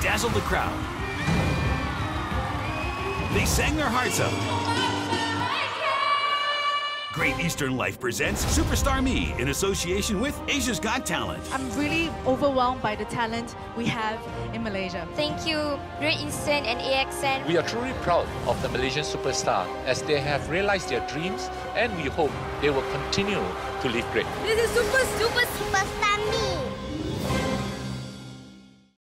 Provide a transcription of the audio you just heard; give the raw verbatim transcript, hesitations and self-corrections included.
dazzled the crowd. They sang their hearts out. Great Eastern Life presents Superstar Me in association with Asia's Got Talent. I'm really overwhelmed by the talent we have in Malaysia. Thank you, Great Eastern and A X N. We are truly proud of the Malaysian superstar as they have realized their dreams, and we hope they will continue to live great. This is Super Super Superstar Me.